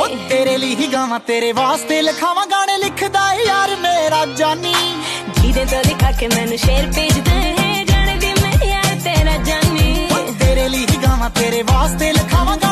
तेरे लिए ही गावां तेरे वास्ते लिखावां गाने लिखदा यार मेरा जानी। जिदे तो लिखा के मैनू शेर भेजदा है जाने दी मैं यार तेरा जानी। तेरे लिए ही गावां तेरे वास्ते लिखावां